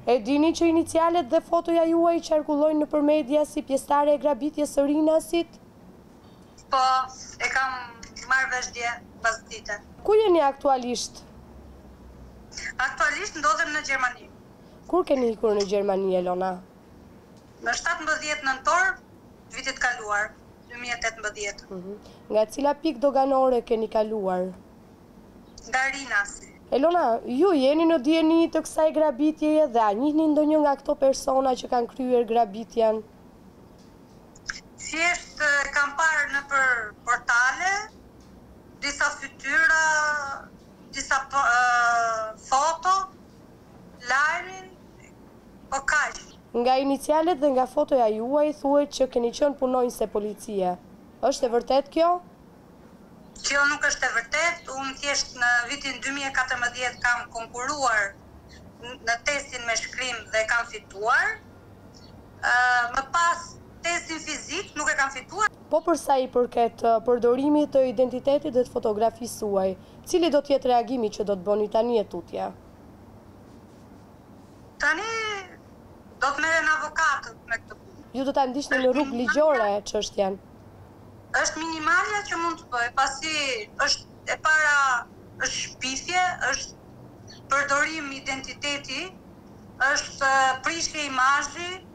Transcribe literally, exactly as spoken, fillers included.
E dini që inicialet dhe fotoja juaj qarkullojnë nëpër media si pjesëtare e grabitjes së rinasit? Po, e kam marrë vesh dje pas dite. Ku jeni aktualisht? Aktualisht ndodhem në Gjermani. Kur keni ikur në Gjermani, Elona? Në shtatëmbëdhjetë nëntor, vitit kaluar, dy mijë e tetëmbëdhjetë. Mhm. Nga cila pikë doganore keni kaluar? Nga Rinasi. Elona, ju jeni në dieni të kësaj grabitjeje dhe a njihni ndonjë nga këto persona që kanë kryer grabitjen? Thjesht e kam parë në për portale, disa fytyra, disa uh, foto, lajmin, po kaq. Nga inicialet dhe nga fotoja juaj thuhet që keni qenë punonjëse policie. Është e vërtet kjo? Kjo nuk është e vërtet, unë thjesht në vitin dy mijë e katërmbëdhjetë kam konkuruar në testin me shkrim dhe kam fituar. Uh, më pas testin fizik nuk e kam fituar. Po për sa i përket përdorimit të identitetit dhe të fotografisë suaj, cili do të jetë reagimi që do të bëni tani e tutje? Tani do të merren avokatët me këtë punë. Ju do ta ndiqni në rrugë ligjore çështjen. Është minimalja që mund të bëj, pasi është e para është shpifje, është përdorim identiteti, është prishje imazhi,